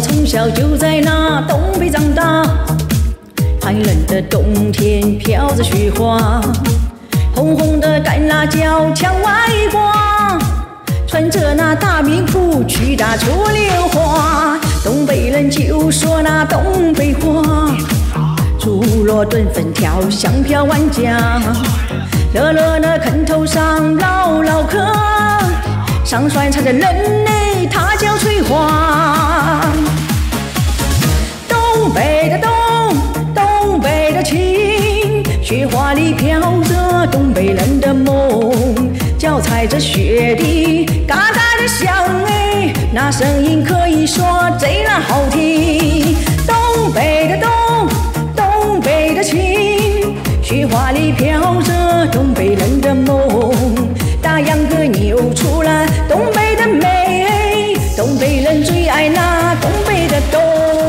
从小就在那东北长大，寒冷的冬天飘着雪花，红红的干辣椒墙外挂，穿着那大棉裤去打出溜滑。东北人就说那东北话，猪肉炖粉条香飘万家，热热的炕头上唠唠嗑，上酸菜的人呢，它叫翠花。东北的东北的情，雪花里飘着东北人的梦，脚踩着雪地，嘎嘎的响哎，那声音可以说贼拉好听。东北的东北的情，雪花里飘着东北人的梦，大秧歌扭出了东北的美，东北人最爱那东北的冬。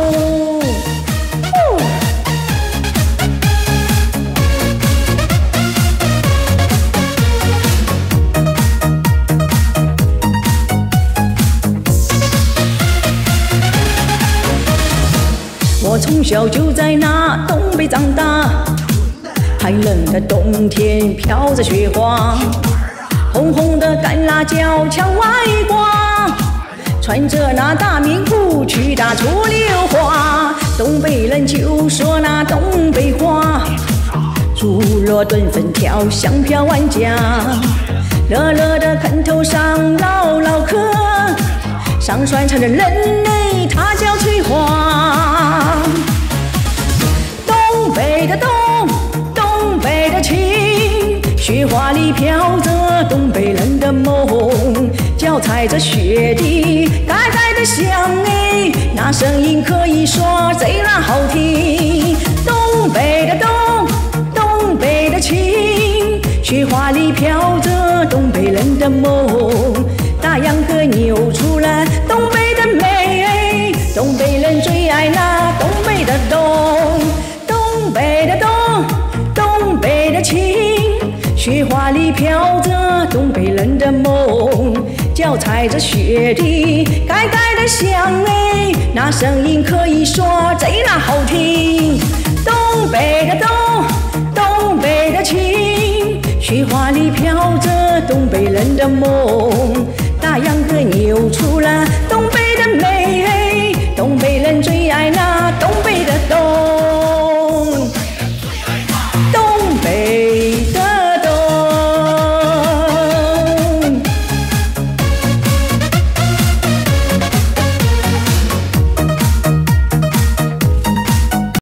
我从小就在那东北长大，寒冷的冬天飘着雪花，红红的干辣椒墙外挂，穿着那大棉裤去打出溜滑。东北人就说那东北话，猪肉炖粉条香飘万家，热热的炕头上唠唠嗑，上酸菜的人呢，它叫翠花。东北的东北的情，雪花里飘着东北人的梦，脚踩着雪地，嘎嘎的响哎，那声音可以说贼拉好听。东北的东北的情，雪花里飘着东北人的梦，大秧歌扭出了东北的美，东北人最爱那东北的冬。东北的东北的情，雪花里飘着东北人的梦，脚踩着雪地，嘎嘎的响哎，那声音可以说贼拉好听。东北的东北的情，雪花里飘着东北人的梦，大秧歌扭出了东北的美，东北人最爱那东北的冬。